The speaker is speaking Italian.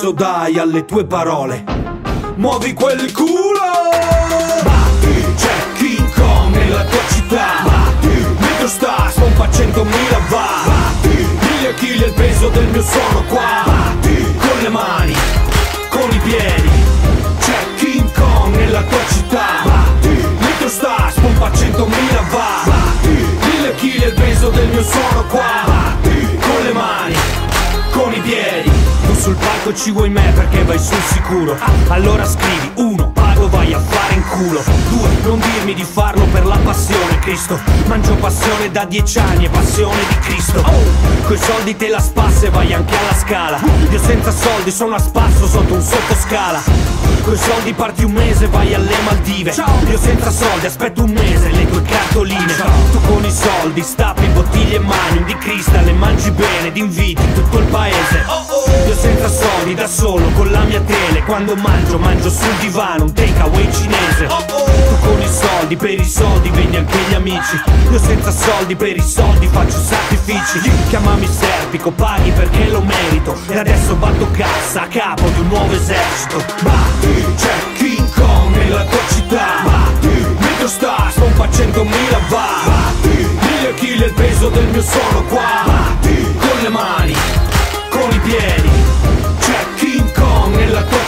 peso dai alle tue parole. Muovi quel culo, batti, c'è King Kong nella tua città, batti, metro sta, pompa 100.000 va, batti, 1000 kg il peso del mio suono qua, batti, con le mani, con i piedi, c'è King Kong nella tua città, batti, metro sta, pompa 100.000 va, batti, 1000 kg il peso del mio suono qua, batti, con le mani, con i piedi. Tu sul palco ci vuoi me perché vai sul sicuro. Allora scrivi: 1, pago, vai a fare in culo. 2, non dirmi di farlo per la passione, Cristo. Mangio passione da 10 anni e passione di Cristo. Coi soldi te la spassa e vai anche alla Scala. Io senza soldi sono a spasso sotto un sottoscala. Coi soldi parti un mese, vai alle Maldive. Io senza soldi aspetto un mese, le tue cartoline. Tu con i soldi stappi bottiglie e magnum di cristal e mangi bene, d'inviti tutto il paese. Io senza soldi da solo con la mia tele, quando mangio sul divano un takeaway cinese. Tu con i soldi, per i soldi vedi anche gli amici. Io senza soldi, per i soldi faccio sacrifici. Chiamami Serpico, paghi perché lo merito. E adesso batto cassa a capo di un nuovo esercito. Batti, c'è King Kong nella tua città, batti, metro sta, pompa 100.000 va, batti, 1000 kg il peso del mio suono qua, batti, con le mani, con i piedi, c'è King Kong nella tua